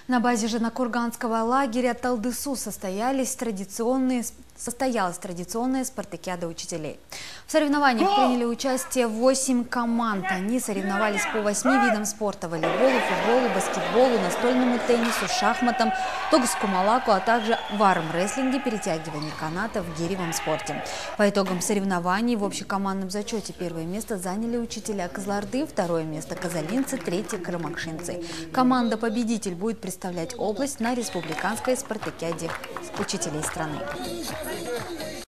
На базе Женокурганского лагеря Талдысу состоялась традиционная спартакиада учителей. В соревнованиях приняли участие 8 команд. Они соревновались по 8 видам спорта: волейболу, футболу, баскетболу, настольному теннису, шахматам, тогскумалаку, а также в армрестлинге, перетягивании каната в гиревом спорте. По итогам соревнований в общекомандном зачете первое место заняли учителя Кызылорды, второе место казалинцы, третье карамакшинцы. Команда-победитель будет представлять область на республиканской спартакиаде учителей страны.